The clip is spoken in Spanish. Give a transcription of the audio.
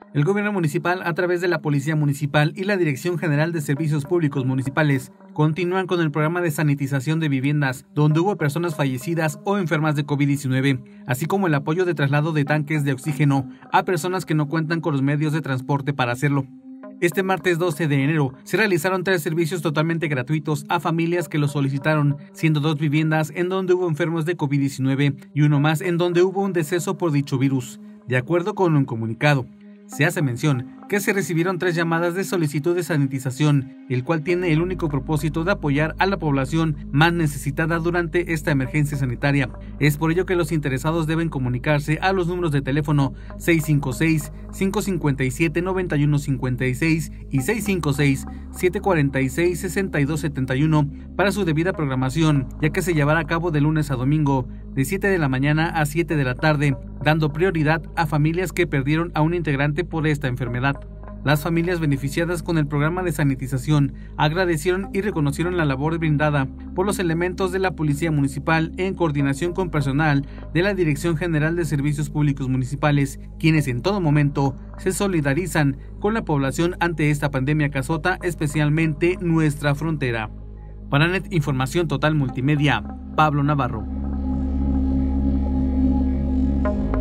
El gobierno municipal, a través de la Policía Municipal y la Dirección General de Servicios Públicos Municipales, continúan con el programa de sanitización de viviendas, donde hubo personas fallecidas o enfermas de COVID-19, así como el apoyo de traslado de tanques de oxígeno a personas que no cuentan con los medios de transporte para hacerlo. Este martes 12 de enero se realizaron 3 servicios totalmente gratuitos a familias que lo solicitaron, siendo 2 viviendas en donde hubo enfermos de COVID-19 y uno más en donde hubo un deceso por dicho virus, de acuerdo con un comunicado. Se hace mención que se recibieron 3 llamadas de solicitud de sanitización, el cual tiene el único propósito de apoyar a la población más necesitada durante esta emergencia sanitaria. Es por ello que los interesados deben comunicarse a los números de teléfono 656-557-9156 y 656-746-6271 para su debida programación, ya que se llevará a cabo de lunes a domingo, de 7 de la mañana a 7 de la tarde, dando prioridad a familias que perdieron a un integrante por esta enfermedad. Las familias beneficiadas con el programa de sanitización agradecieron y reconocieron la labor brindada por los elementos de la Policía Municipal en coordinación con personal de la Dirección General de Servicios Públicos Municipales, quienes en todo momento se solidarizan con la población ante esta pandemia que azota especialmente nuestra frontera. Para NET Información Total Multimedia, Pablo Navarro.